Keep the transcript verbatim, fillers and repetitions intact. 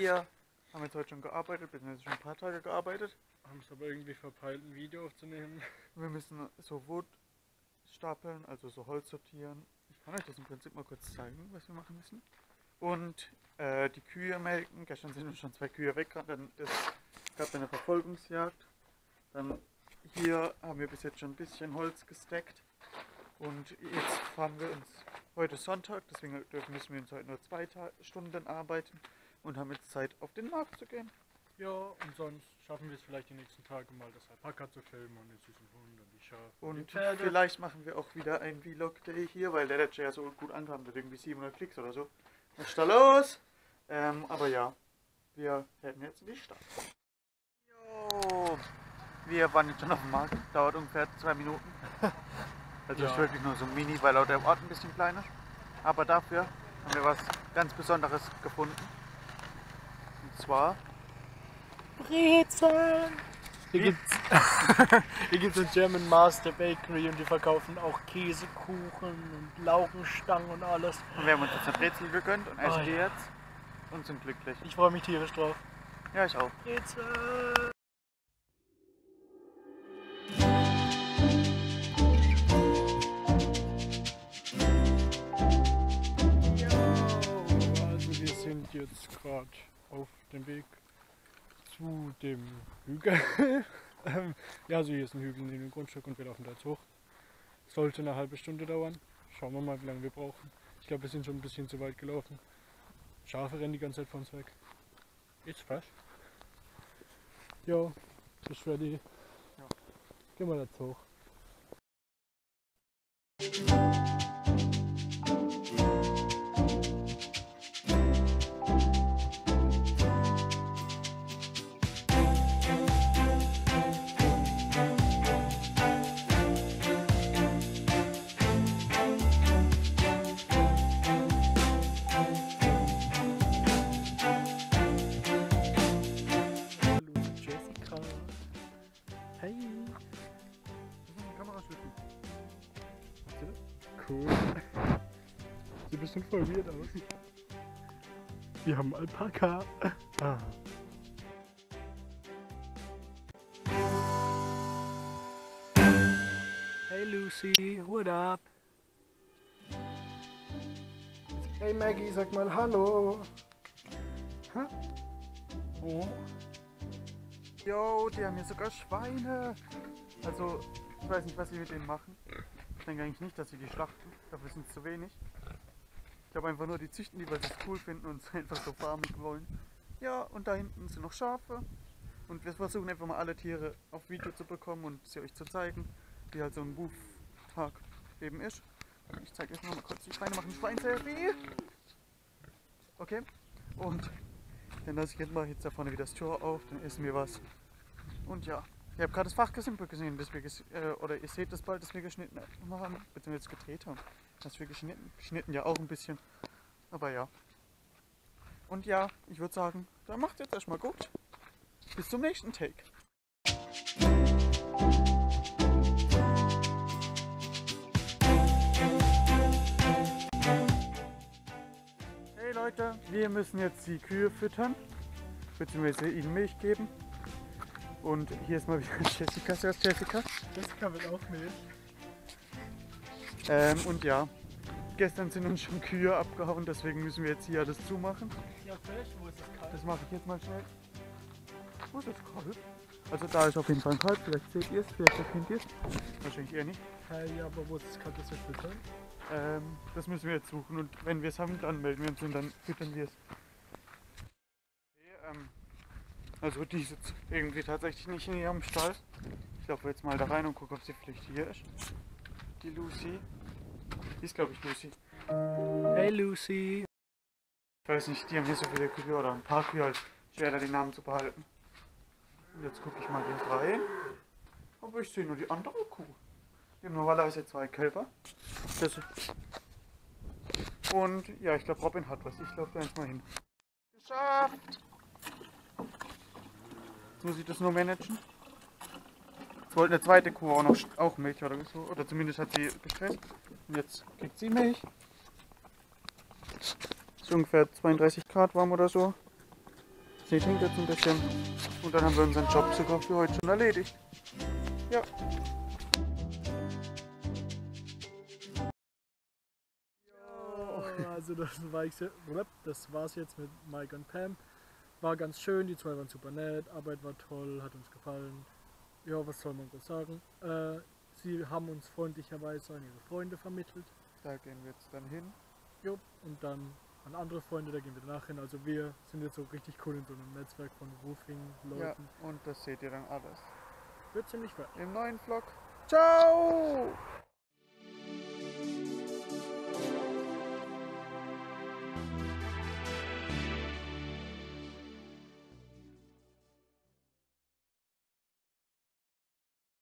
Wir haben jetzt heute schon gearbeitet, beziehungsweise schon ein paar Tage gearbeitet. Haben es aber irgendwie verpeilt, ein Video aufzunehmen. Wir müssen so Wut stapeln, also so Holz sortieren. Ich kann euch das im Prinzip mal kurz zeigen, was wir machen müssen. Und äh, die Kühe melken. Gestern sind uns schon zwei Kühe weggerannt. Es gab eine Verfolgungsjagd. Dann hier haben wir bis jetzt schon ein bisschen Holz gesteckt. Und jetzt fahren wir uns, heute ist Sonntag, deswegen dürfen müssen wir uns heute nur zwei Ta Stunden arbeiten und haben jetzt Zeit auf den Markt zu gehen. Ja, und sonst schaffen wir es vielleicht die nächsten Tage mal, das Alpaka zu filmen und den süßen Hund und die Schafe und, Und die Pferde. Vielleicht machen wir auch wieder ein Vlog-Day hier, weil der letzte ja so gut ankam, mit irgendwie siebenhundert Klicks oder so. Was ist da los? Ähm, aber ja, wir werden jetzt in die Stadt. Jo, wir waren jetzt schon auf dem Markt, dauert ungefähr zwei Minuten. Also Ja. ist wirklich nur so mini, weil auch der Ort ein bisschen klein ist. Aber dafür haben wir was ganz Besonderes gefunden. Und zwar Brezeln! Hier gibt's, hier gibt's ein German Master Bakery und die verkaufen auch Käsekuchen und Laugenstangen und alles. Und wir haben uns jetzt eine Brezel gegönnt und essen Oh, die ja. jetzt und sind glücklich. Ich freue mich tierisch drauf. Ja, ich auch. Brezel! Also wir sind jetzt gerade auf dem Weg zu dem Hügel. ähm, ja, also hier ist ein Hügel neben dem Grundstück und wir laufen da jetzt hoch. Sollte eine halbe Stunde dauern. Schauen wir mal, wie lange wir brauchen. Ich glaube, wir sind schon ein bisschen zu weit gelaufen. Schafe rennen die ganze Zeit von uns weg. It's fresh. Jo, bist ready? Ja. Gehen wir jetzt hoch. Hey! Die Kamera schütten. Cool. Sieht ein bisschen voll weird aus. Wir haben Alpaka. Ah. Hey Lucy, what up? Hey Maggie, sag mal Hallo. Huh? Oh. Jo, die haben hier sogar Schweine. Also, ich weiß nicht, was sie mit denen machen. Ich denke eigentlich nicht, dass sie die schlachten. Dafür sind es zu wenig. Ich glaube einfach nur, die züchten die, weil sie es cool finden und es einfach so farmig wollen. Ja, und da hinten sind noch Schafe. Und wir versuchen einfach mal alle Tiere auf Video zu bekommen und sie euch zu zeigen, wie halt so ein Wuf-Tag eben ist. Ich zeige euch noch mal kurz, die Schweine machen Schweinselfie. Okay. Und dann lasse ich jetzt mal jetzt da vorne wieder das Tor auf, dann essen wir was. Und ja, ich habe gerade das Fachgesimpel gesehen, das wir ges äh, oder ihr seht das bald, dass wir geschnitten haben, beziehungsweise gedreht haben. Das wir geschnitten, geschnitten ja auch ein bisschen, aber ja. Und ja, ich würde sagen, dann macht jetzt erstmal gut. Bis zum nächsten Take. Hey Leute, wir müssen jetzt die Kühe füttern, beziehungsweise ihnen Milch geben. Und hier ist mal wieder Jessica. Servus Jessica. Jessica will auch Milch. Ähm, und ja, gestern sind uns schon Kühe abgehauen, deswegen müssen wir jetzt hier alles zumachen. Ja, fresh, wo ist das kalt? Das mache ich jetzt mal schnell. Wo ist das Kalb? Also da ist auf jeden Fall ein Kalb, vielleicht seht ihr es, vielleicht erkennt ihr es. Wahrscheinlich eher nicht. Hey, ja, aber wo ist das kalt, das wir füttern? Ähm, das müssen wir jetzt suchen und wenn wir es haben, dann melden wir uns und dann füttern wir es. Okay, ähm, also die ist jetzt irgendwie tatsächlich nicht in ihrem Stall. Ich laufe jetzt mal da rein und gucke, ob sie vielleicht hier ist. Die Lucy. Die ist glaube ich Lucy. Hey Lucy. Ich weiß nicht, die haben hier so viele Kühe oder ein paar Kühe, halt schwer da den Namen zu behalten. Und jetzt gucke ich mal hier rein. Aber ich sehe nur die andere Kuh. Wir haben normalerweise zwei Kälber. Das und ja, ich glaube Robin hat was. Ich laufe da jetzt mal hin. Geschafft! Jetzt muss ich das nur managen. Jetzt wollte eine zweite Kuh auch noch auch Milch oder so. Oder zumindest hat sie gestresst. Und jetzt kriegt sie Milch. Ist ungefähr zweiunddreißig Grad warm oder so. Sie trinkt jetzt ein bisschen und dann haben wir unseren Job sogar für heute schon erledigt. Ja. Also das war ich sehr, das war's jetzt mit Mike und Pam. War ganz schön, die zwei waren super nett, Arbeit war toll, hat uns gefallen. Ja, was soll man groß sagen? Äh, sie haben uns freundlicherweise an ihre Freunde vermittelt. Da gehen wir jetzt dann hin. Jo, und dann an andere Freunde, da gehen wir danach hin. Also wir sind jetzt so richtig cool in so einem Netzwerk von Roofing-Leuten. Ja, und das seht ihr dann alles Wird ziemlich fett. im neuen Vlog. Ciao!